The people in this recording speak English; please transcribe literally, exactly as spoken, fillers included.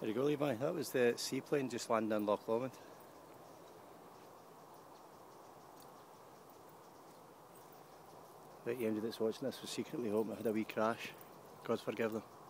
There you go, Levi. That was the seaplane just landing in Loch Lomond. But anybody that's watching this was secretly hoping it had a wee crash. God forgive them.